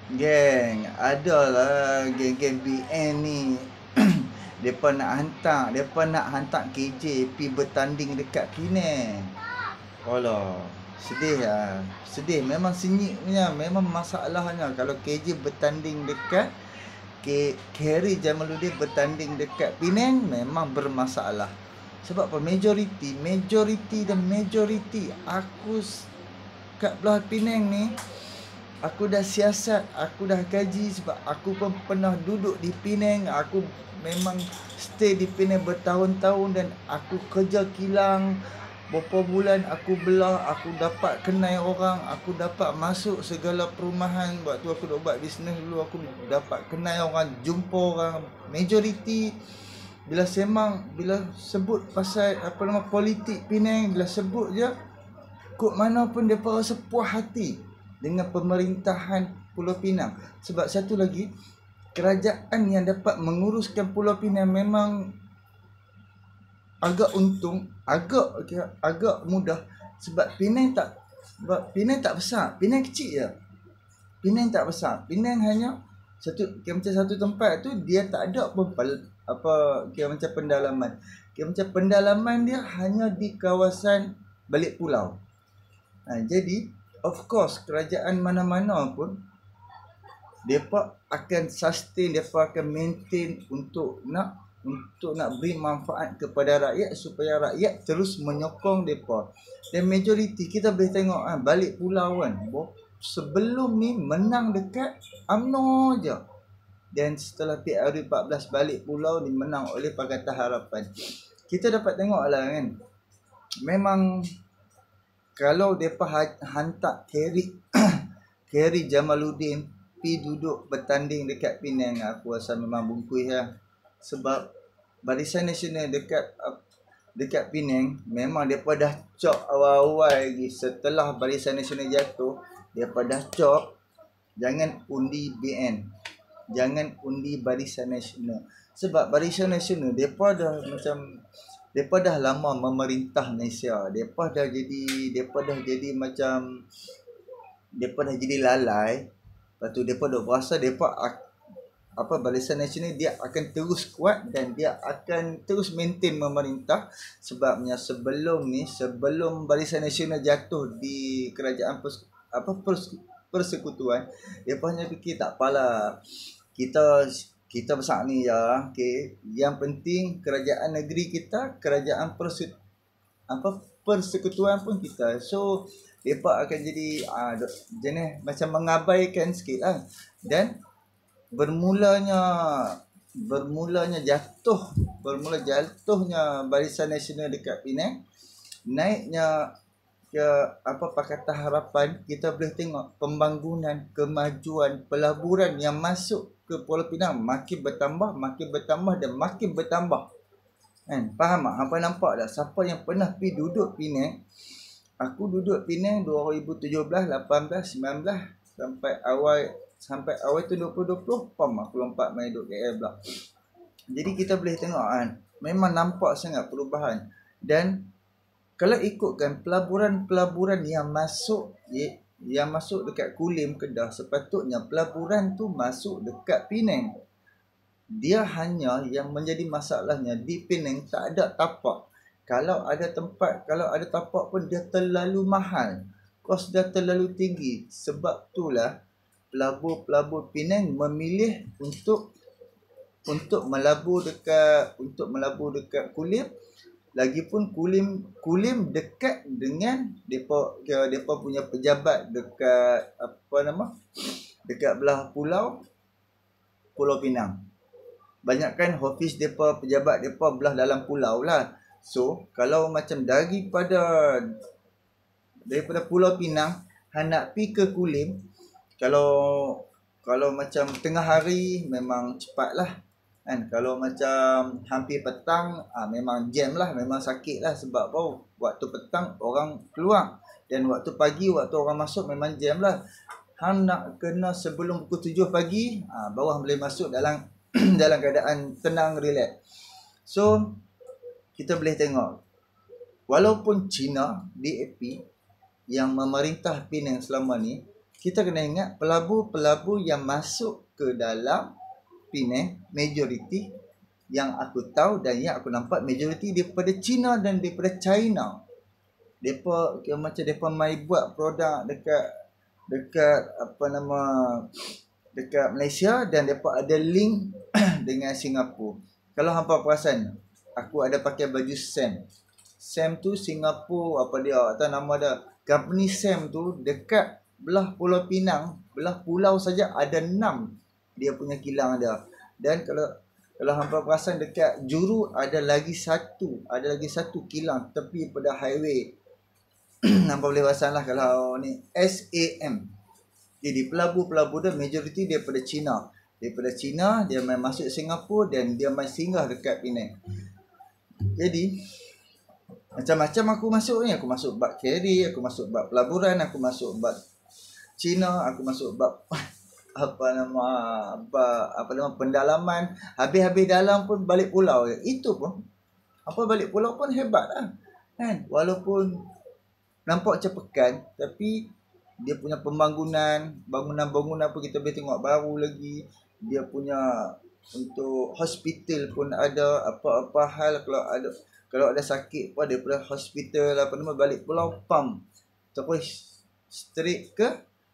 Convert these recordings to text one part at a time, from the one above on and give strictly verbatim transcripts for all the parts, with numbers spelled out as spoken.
Geng, adalah geng-geng B N ni. Depa nak hantar, depa nak hantar K J pi bertanding dekat Penang. Alah, sedih lah. Sedih, memang senyiknya, memang masalahnya kalau K J bertanding dekat K Kerry Jamaluddin bertanding dekat Penang memang bermasalah. Sebab apa? Majoriti, majoriti dan majoriti aku kat belah Penang ni, aku dah siasat, aku dah kaji sebab aku pun pernah duduk di Penang. Aku memang stay di Penang bertahun-tahun dan aku kerja kilang. Berapa bulan aku belah, aku dapat kenal orang, aku dapat masuk segala perumahan. Waktu aku duk buat bisnes dulu, aku dapat kenal orang, jumpa orang. Majoriti bila semang, bila sebut pasal apa nama politik Penang, bila sebut je, kok mana pun mereka rasa puas hati dengan pemerintahan Pulau Pinang. Sebab satu lagi, kerajaan yang dapat menguruskan Pulau Pinang memang agak untung, agak agak mudah. Sebab Penang tak sebab Penang tak besar, Penang kecil je. Penang tak besar. Penang hanya satu kira macam satu tempat tu, dia tak ada pun apa kira macam pendalaman. Kira macam pendalaman dia hanya di kawasan balik pulau. Ha, jadi of course kerajaan mana-mana pun mereka akan sustain, mereka akan maintain untuk nak untuk nak beri manfaat kepada rakyat supaya rakyat terus menyokong mereka. Dan majoriti kita boleh tengok ha, balik pulau kan, sebelum ni menang dekat U M N O je. Dan setelah P R U empat belas balik pulau ni menang oleh Pakatan Harapan. Kita dapat tengok lah kan, memang kalau mereka hantar Kerry Kerry Jamaluddin pi duduk bertanding dekat Penang, aku rasa memang bungkui lah. Sebab Barisan Nasional dekat dekat Penang memang mereka dah cop awal-awal lagi. Setelah Barisan Nasional jatuh, mereka dah cop jangan undi B N, jangan undi Barisan Nasional. Sebab Barisan Nasional mereka dah macam mereka dah lama memerintah Malaysia. Mereka dah jadi mereka dah jadi macam mereka dah jadi lalai. Lepas tu mereka dah berasa mereka apa Barisan Nasional dia akan terus kuat dan dia akan terus maintain memerintah. Sebabnya sebelum ni, sebelum Barisan Nasional jatuh di kerajaan pers, apa pers, persekutuan, mereka hanya fikir tak apalah, kita kita besar ni ya, okey. Yang penting kerajaan negeri kita, kerajaan perse, apa persekutuan pun kita. So mereka akan jadi uh, jenis macam mengabaikan sikit lah. Dan bermulanya bermulanya jatuh bermula jatuhnya Barisan Nasional dekat Penang, naiknya ke apa Pakatan Harapan, kita boleh tengok pembangunan, kemajuan pelaburan yang masuk ke Pulau Pinang makin bertambah, makin bertambah dan makin bertambah. Kan? Faham tak? Hampa nampak tak? Siapa yang pernah pergi duduk Penang? Aku duduk Penang dua ribu tujuh belas, lapan belas, sembilan belas sampai awal sampai awal tu dua ribu dua puluh, pam aku lompat main duduk K L pula. Jadi kita boleh tengok kan, memang nampak sangat perubahan. Dan kalau ikutkan pelaburan-pelaburan yang masuk yang masuk dekat Kulim, Kedah, sepatutnya pelaburan tu masuk dekat Penang. Dia hanya yang menjadi masalahnya di Penang tak ada tapak. Kalau ada tempat, kalau ada tapak pun dia terlalu mahal. Kos dia terlalu tinggi. Sebab itulah pelabur-pelabur Penang memilih untuk untuk melabur dekat untuk melabur dekat Kulim. Lagipun Kulim Kulim dekat dengan depa depa punya pejabat dekat apa nama? Dekat belah pulau Pulau Pinang. Banyakkan office depa, pejabat depa belah dalam pulau lah. So, kalau macam daripada daripada Pulau Pinang hendak pi ke Kulim, kalau kalau macam tengah hari memang cepatlah kan. Kalau macam hampir petang ah memang jam lah, memang sakit lah. Sebab apa? Waktu petang orang keluar dan waktu pagi waktu orang masuk memang jam lah. Hang nak kena sebelum pukul tujuh pagi ah baru boleh masuk dalam dalam keadaan tenang, relax. So kita boleh tengok walaupun China D A P yang memerintah Penang selama ni, kita kena ingat pelabur-pelabur yang masuk ke dalam Penang, majoriti yang aku tahu dan yang aku nampak majoriti daripada China dan daripada China. Depa kira macam depa mai buat produk dekat dekat apa nama dekat Malaysia dan depa ada link dengan Singapura. Kalau hampa perasan, aku ada pakai baju Sam. Sam tu Singapura, apa dia atau nama dia. Company Sam tu dekat belah Pulau Pinang, belah pulau saja ada enam dia punya kilang dia. Dan kalau kalau hampa perasan dekat Juru ada lagi satu, ada lagi satu kilang tepi pada highway. Nampak boleh perasan lah kalau ni S A M. Jadi pelabur-pelabur dia majoriti daripada China. Daripada China dia main masuk Singapura dan dia main singgah dekat Penang. Jadi macam-macam aku masuk ni, aku masuk bab carry, aku masuk bab pelaburan, aku masuk bab China, aku masuk bab apa nama apa apa nama pendalaman. Habis-habis dalam pun balik pulau. Itu pun apa balik pulau pun hebat lah. Kan? Walaupun nampak macam pekan, tapi dia punya pembangunan, bangunan-bangunan pun kita boleh tengok baru lagi. Dia punya untuk hospital pun ada, apa-apa hal kalau ada kalau ada sakit pun daripada hospital apa nama balik pulau pam terus straight ke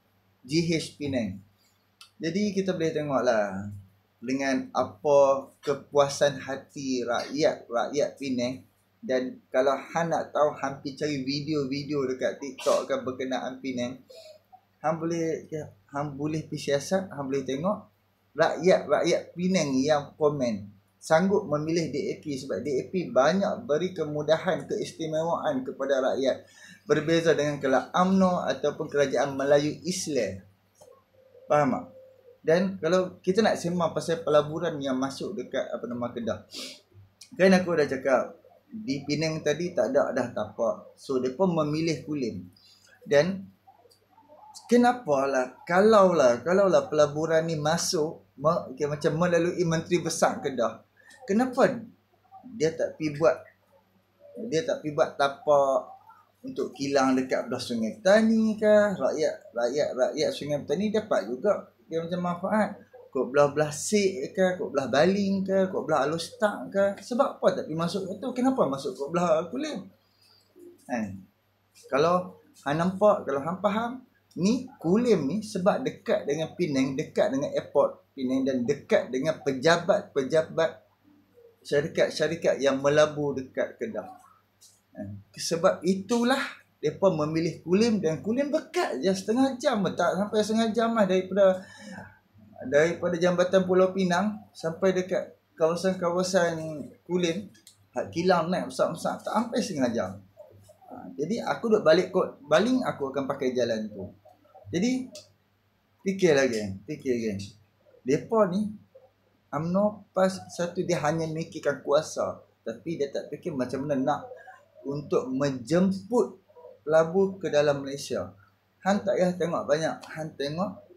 G H Penang. Jadi kita boleh tengoklah dengan apa kepuasan hati rakyat rakyat Penang. Dan kalau hang nak tahu, hampir cari video-video dekat TikTok kan berkenaan Penang, hang boleh hang boleh pergi siasat, hang boleh tengok rakyat-rakyat Penang yang komen sanggup memilih D A P sebab D A P banyak beri kemudahan, keistimewaan kepada rakyat, berbeza dengan kalau U M N O ataupun kerajaan Melayu Islam. Faham tak? Dan kalau kita nak sembang pasal pelaburan yang masuk dekat apa nama Kedah, kan aku dah cakap di Penang tadi tak ada dah tapak. So mereka memilih Kulim. Dan kenapalah kalaulah kalaulah pelaburan ni masuk okay, macam melalui Menteri Besar Kedah, kenapa dia tak pi buat dia tak pi buat tapak untuk kilang dekat belah Sungai Petani ke? Rakyat rakyat rakyat Sungai Petani dapat juga dia macam manfaat. Kok belah-belah Sik ke, kok belah Baling ke, kok belah Alostak ke. Sebab apa tak pergi masuk ke tu? Kenapa masuk kok belah Kulim? Kan? Kalau hang nampak, kalau hang faham, ni Kulim ni sebab dekat dengan Penang, dekat dengan airport Penang dan dekat dengan pejabat-pejabat syarikat-syarikat yang melabur dekat Kedah. Kan? Sebab itulah mereka memilih Kulim dan Kulim dekat je setengah jam, tak sampai setengah jam lah daripada daripada Jambatan Pulau Pinang sampai dekat kawasan-kawasan Kulim. Hak kilang naik besar-besar tak sampai setengah jam. Ha, jadi aku duk balik kot Baling, aku akan pakai jalan tu. Jadi fikir lagi, fikir lagi. Depa ni U M N O pas satu dia hanya memikirkan kuasa, tapi dia tak fikir macam mana nak untuk menjemput pelabur ke dalam Malaysia. Han tak payah tengok banyak, han tengok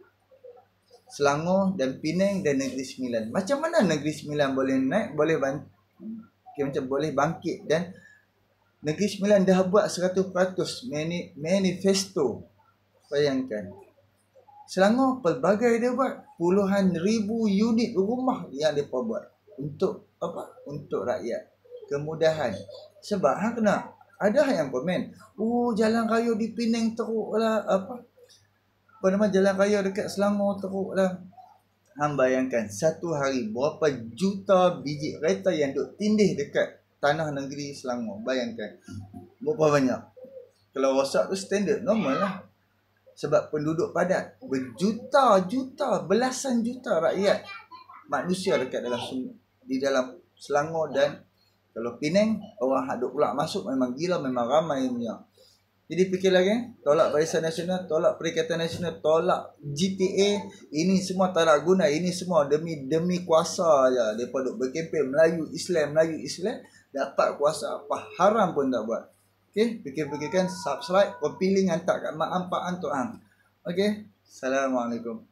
Selangor dan Penang dan Negeri Sembilan. Macam mana Negeri Sembilan boleh naik, boleh bangkit, okay, macam boleh bangkit, dan Negeri Sembilan dah buat seratus peratus mani, manifesto. Bayangkan. Selangor pelbagai dia buat, puluhan ribu unit rumah yang mereka buat untuk apa? Untuk rakyat. Kemudahan. Sebab hang kena ada yang komen, "Oh, jalan raya di Penang teruklah apa? Apa nama jalan raya dekat Selangor teruk lah." Hang bayangkan satu hari berapa juta biji kereta yang duk tindih dekat tanah negeri Selangor. Bayangkan berapa banyak. Kalau rosak tu standard normal lah. Sebab penduduk padat, berjuta-juta, belasan juta rakyat manusia dekat dalam di dalam Selangor. Dan kalau Penang, orang hak duk pula masuk memang gila, memang ramai punya. Jadi fikir lagi, tolak Barisan Nasional, tolak Perikatan Nasional, tolak G T A, ini semua tak nak guna, ini semua demi demi kuasa aja. Depa duk berkempen Melayu Islam, Melayu Islam, dapat kuasa apa haram pun tak buat. Okey, fikir-fikirkan, subscribe, pilih hantar kat mak ampak antuk hang. Okey, Assalamualaikum.